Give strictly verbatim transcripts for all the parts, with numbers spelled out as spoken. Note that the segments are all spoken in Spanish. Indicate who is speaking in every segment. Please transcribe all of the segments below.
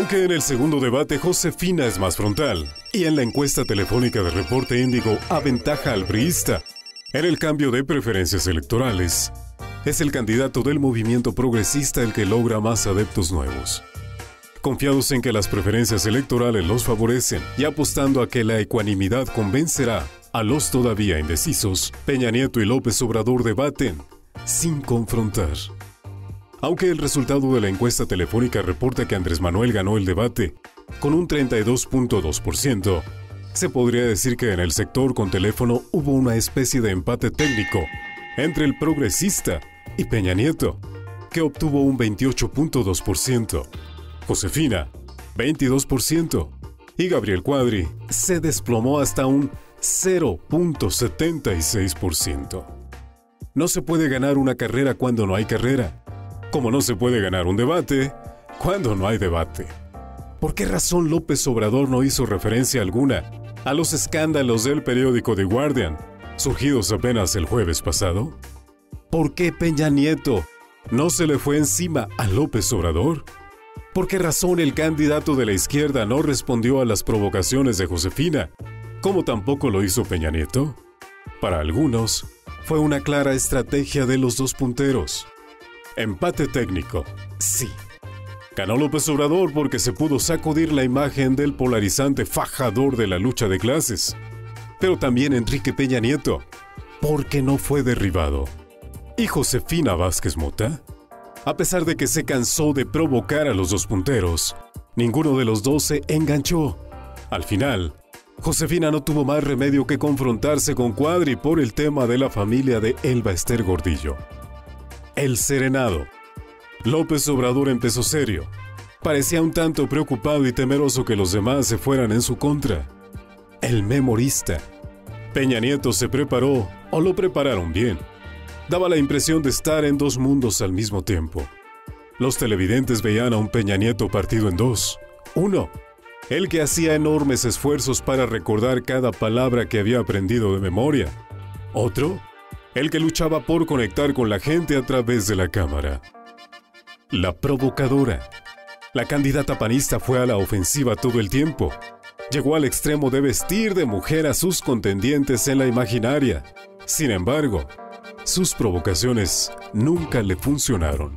Speaker 1: Aunque en el segundo debate Josefina es más frontal y en la encuesta telefónica de Reporte Índigo aventaja al priista, en el cambio de preferencias electorales, es el candidato del movimiento progresista el que logra más adeptos nuevos. Confiados en que las preferencias electorales los favorecen y apostando a que la ecuanimidad convencerá a los todavía indecisos, Peña Nieto y López Obrador debaten sin confrontar. Aunque el resultado de la encuesta telefónica reporta que Andrés Manuel ganó el debate con un treinta y dos punto dos por ciento, se podría decir que en el sector con teléfono hubo una especie de empate técnico entre el progresista y Peña Nieto, que obtuvo un veintiocho punto dos por ciento, Josefina, veintidós por ciento, y Gabriel Cuadri se desplomó hasta un cero punto setenta y seis por ciento. No se puede ganar una carrera cuando no hay carrera, como no se puede ganar un debate cuando no hay debate. ¿Por qué razón López Obrador no hizo referencia alguna a los escándalos del periódico The Guardian, surgidos apenas el jueves pasado? ¿Por qué Peña Nieto no se le fue encima a López Obrador? ¿Por qué razón el candidato de la izquierda no respondió a las provocaciones de Josefina, como tampoco lo hizo Peña Nieto? Para algunos, fue una clara estrategia de los dos punteros. Empate técnico, sí. Ganó López Obrador porque se pudo sacudir la imagen del polarizante fajador de la lucha de clases. Pero también Enrique Peña Nieto, porque no fue derribado. ¿Y Josefina Vázquez Mota? A pesar de que se cansó de provocar a los dos punteros, ninguno de los dos se enganchó. Al final, Josefina no tuvo más remedio que confrontarse con Cuadri por el tema de la familia de Elba Ester Gordillo. El serenado. López Obrador empezó serio. Parecía un tanto preocupado y temeroso que los demás se fueran en su contra. El memorista. Peña Nieto se preparó, o lo prepararon bien. Daba la impresión de estar en dos mundos al mismo tiempo. Los televidentes veían a un Peña Nieto partido en dos. Uno, el que hacía enormes esfuerzos para recordar cada palabra que había aprendido de memoria. Otro, el que luchaba por conectar con la gente a través de la cámara. La provocadora. La candidata panista fue a la ofensiva todo el tiempo. Llegó al extremo de vestir de mujer a sus contendientes en la imaginaria. Sin embargo, sus provocaciones nunca le funcionaron.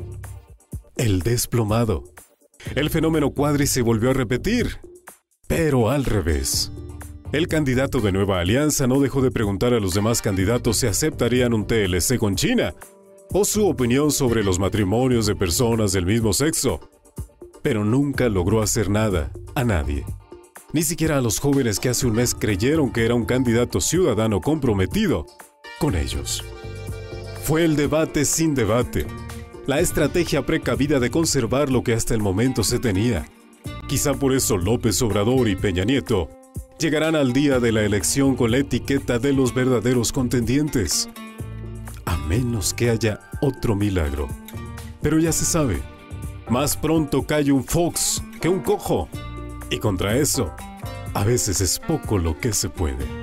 Speaker 1: El desplomado. El fenómeno Cuadri se volvió a repetir, pero al revés. El candidato de Nueva Alianza no dejó de preguntar a los demás candidatos si aceptarían un T L C con China o su opinión sobre los matrimonios de personas del mismo sexo, pero nunca logró hacer nada a nadie, ni siquiera a los jóvenes que hace un mes creyeron que era un candidato ciudadano comprometido con ellos. Fue el debate sin debate, la estrategia precavida de conservar lo que hasta el momento se tenía. Quizá por eso López Obrador y Peña Nieto llegarán al día de la elección con la etiqueta de los verdaderos contendientes. A menos que haya otro milagro. Pero ya se sabe, más pronto cae un fox que un cojo. Y contra eso, a veces es poco lo que se puede.